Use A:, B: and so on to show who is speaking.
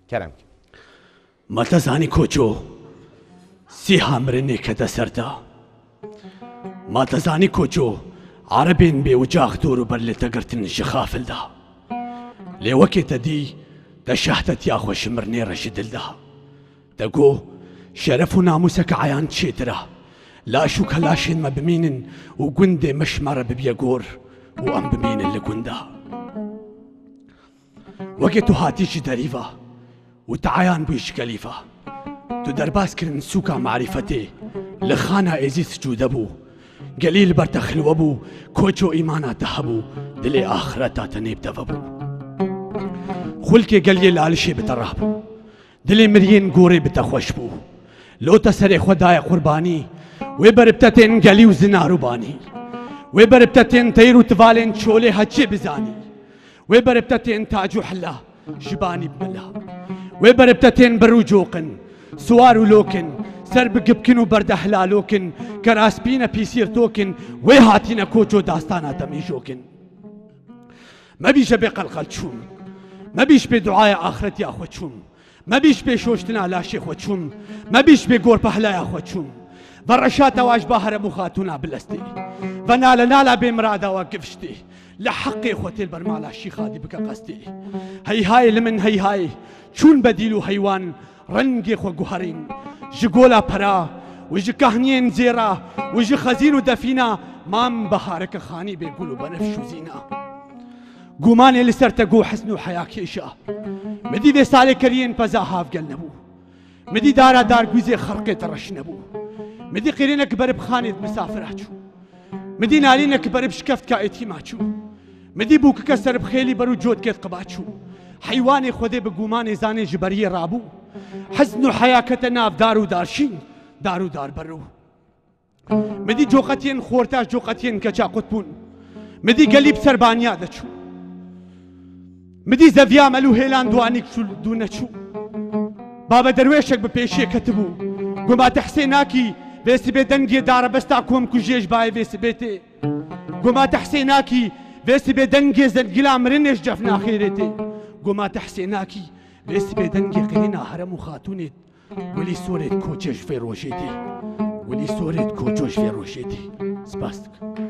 A: کەرەم
B: مەتەزانی کۆچۆ سیها مرنێکە دەسەردا ماتەزانی کۆچۆ عربێن بێ و جاختۆر و بەر لێ تەگرتن ژە خافلدا لێوەکێتە دی دەشەهتەت یاخۆ شمرنێ ڕەشی دلدا دەگۆ شەرەف و ناموسەکە عیان چێترە لاش و کەلاشێن مە بمینن و گوندێ مەشمەرە ببیە گۆر و ئەم بمینن لە گوندا وەکێ تو هاتیشی دەریڤە و تعیان بوویش کەلیفە تو دەرباسکردن سووکە معریفەتێ لە خانە ئێزی سجوودە بوو گەلیل بەرتەخلوە بوو کۆچۆ ئیماناتە هەبوو دلێ ئاخرەتاتە نێبدەوە بوو خولکێ گەلیێ لالشێ بتەڕاه بوو دلێ مریێن گۆڕێ بتەخۆش بوو لۆتە سەرێ خۆدایە قوربانی وێ بەربتەتێن گەلی و زناروبانی وێ بەربتەتێن تەیر و تڤالێن چۆلێ هەچێ بزانی وێ بەربتەتێن تاج و حلا ژبانی بمەلا وێ بەربتەتێن بەر و جۆقن سوار و لۆکن سەر بگبکن و بەردە هلالۆکن کە راستبینە پیسیر تۆکن وێ هاتینە کۆچۆ داستاناتە میژۆکن مەبیژە بێ قەلقەل چووم مەبیش بێ دوعایە ئاخرەتی ئاخۆ چووم مەبیش بێ شۆشتنا لاشێ خۆ چووم مەبیش بێ گۆرپە هەلایە خۆ چووم بەڕەشاتەواش با هەرەموو خاتوونا بلەستێ بە نالە نالا بێ مراداوە گفشتێ لە حەقێ خۆتێل بەرمالاشی خادی بکە قەستێ هەیهای لە من هەیهای چون بەدیل و هەیوان ڕەنگێ خۆ گوهەرین ji gola pera û ji kahniyên zêra û ji xezîn û defîna mam bihareke xanî bê gul û benefş û zîna gumanê li ser te got hesn û heya kêşa midî vê salê keriyên peza havgel nebû midî dara dar gûzê xerqê te reş nebû midî qîrînek berib xanê misafir çû midî nalînek berib şikeft ka êtîma çû midî bûkike serib xêlî ber û cotgêt qiba çû heywanê xwedê bi gumanê zanê ji beriyê rabû حزن و حیاکەتە ناو دار و دارشین دار و دار بەرو مدی جۆقەتێن خۆرتاش جۆقەتێن کە چاقوت بوون مدی گەلیب سەربانیا دەچوو مدی زەڤیا مەل و هێلان دوانی دوو نەچوو بابە دەروێشێک بە پێشێکەت بوو گوماتە حسێناکی vêsibê dengê darebesta kom ku jêj bayê vêsibêtê gomate Hesênakî vêsibê dengê zengila mirinê ji cef naxêrê tê gomate Hesênakî vêsibê dengê qirîna herem û xatûnê welî sorê koçê ji fê rojê tê welî sorê koço ji fê rojê tê spas dikim.